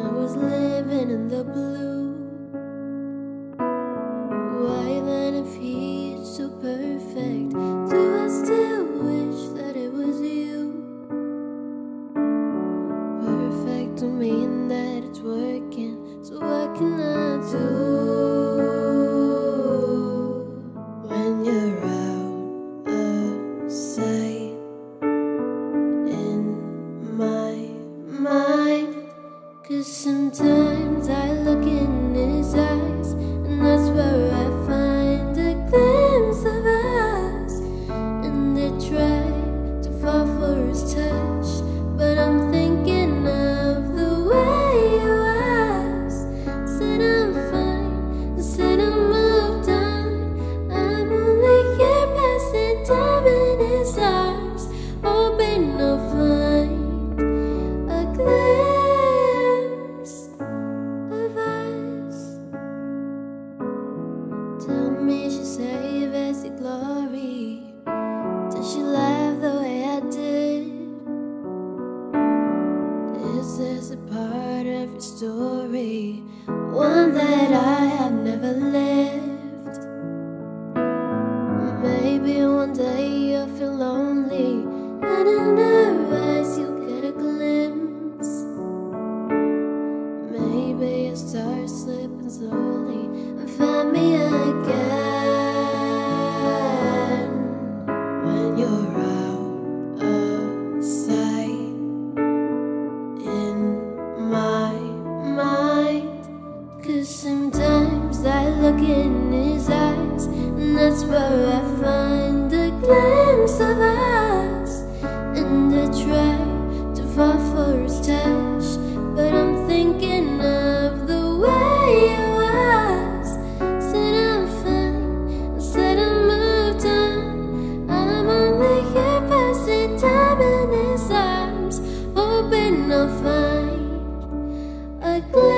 was living in the blue. Why then, if he's so perfect, do I still wish that it was you? Perfect don't mean that it's working, so what can I do? When you're out of sight in my mind, 'cause sometimes I look in his eyes, and that's where I find a glimpse of us. And I try to fall for his touch, but I'm thinking of the way he was. Said I'm fine, said I moved on. I'm only here passing time in his arms, hoping I'll find a glimpse of us. Tell me she'll save as the glory. Does she laugh the way I did? Is this a part of your story, one that I have never lived? Maybe one day you'll feel lonely, and in her eyes you'll get a glimpse. Maybe you'll start slipping slowly and find me again. When you're out of sight in my mind, 'cause sometimes I look in his eyes, and that's where I find a glimpse of us. And I try to fall for his touch, but I'm thinking of the way it was. Said I'm fine, said I moved on. I'm only here passing time in his arms, hoping I'll find a glimpse